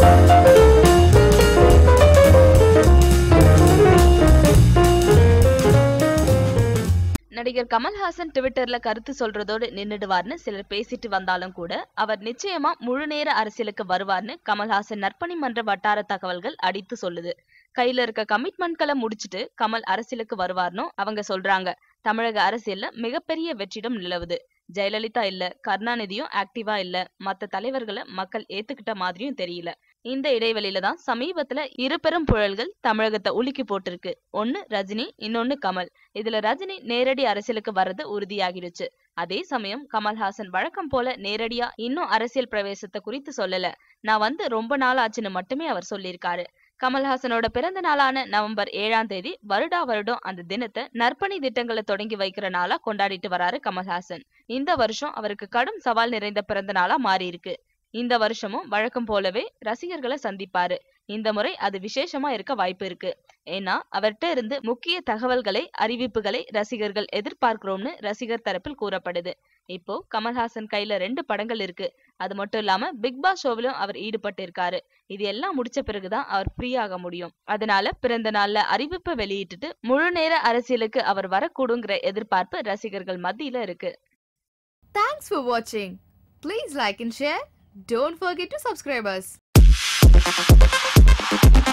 நடிகர் கமல்ஹாசன் ட்விட்டர்ல கருத்து சொல்றதோடு நின்னுடுவார்னு சிலர் பேசிட்டு வந்தாலும் கூட அவர் நிச்சயமா முழு நேர அரசியலுக்கு வருவார்னு கமல்ஹாசன் நற்பணி மன்ற வட்டார தகவல்கள் அடித்து சொல்லுது. கையில இருக்க கமிட்மெண்ட்களை முடிச்சிட்டு கமல் அரசியலுக்கு வருவார்னு அவங்க சொல்றாங்க. தமிழக அரசியல்ல மிகப்பெரிய வெற்றிடம் நிலவுது. ஜெயலலிதா இல்ல, கருணாநிதியும் ஆக்டிவா இல்ல, மத்த தலைவர்களை மக்கள் ஏத்துக்கிட்ட மாதிரியும் தெரியல. இந்த இடைவெளியில தான் சமீபத்துல இரு பெரும் புழல்கள் தமிழகத்தை உலுக்கி போட்டிருக்கு. ஒன்னு ரஜினி, இன்னொன்னு கமல். இதுல ரஜினி நேரடி அரசியலுக்கு வர்றது உறுதியாகிடுச்சு. அதே சமயம் கமல்ஹாசன் வழக்கம் போல நேரடியா இன்னும் அரசியல் பிரவேசத்தை குறித்து சொல்லல. நான் வந்து ரொம்ப நாள் ஆச்சுன்னு மட்டுமே அவர் சொல்லியிருக்காரு. கமல்ஹாசனோட பிறந்த நாளான நவம்பர் 7ஆம் தேதி வருடா வருடம் அந்த தினத்தை நற்பணி திட்டங்களை தொடங்கி வைக்கிற நாளா கொண்டாடிட்டு வராரு கமல்ஹாசன். இந்த வருஷம் அவருக்கு கடும் சவால் நிறைந்த பிறந்த நாளா மாறி இருக்கு. இந்த வருஷமும் வழக்கம் போலவே ரசிகர்களை சந்திப்பாரு. இந்த முறை அது விசேஷமா இருக்க வாய்ப்பு இருக்கு. ஏன்னா அவர்கிட்ட இருந்து முக்கிய தகவல்களை, அறிவிப்புகளை ரசிகர்கள் எதிர்பார்க்கிறோம்னு ரசிகர் தரப்பில் கூறப்படுது. இப்போ கமல்ஹாசன் கையில 2 படங்கள் இருக்கு. அது மட்டும் இல்லாம பிக் பாஸ் ஷோவிலும் அவர் ஈடுபட்டு இருக்காரு. இது எல்லாம் முடிச்ச பிறகுதான் அவர் ஃப்ரீ ஆக முடியும். அதனால பிறந்த நாள்ல அறிவிப்பை வெளியிட்டுட்டு முழு நேர அரசியலுக்கு அவர் வரக்கூடுங்கிற எதிர்பார்ப்பு ரசிகர்கள் மத்தியில இருக்கு. Thanks for watching. Please like and share. Don't forget to subscribe us.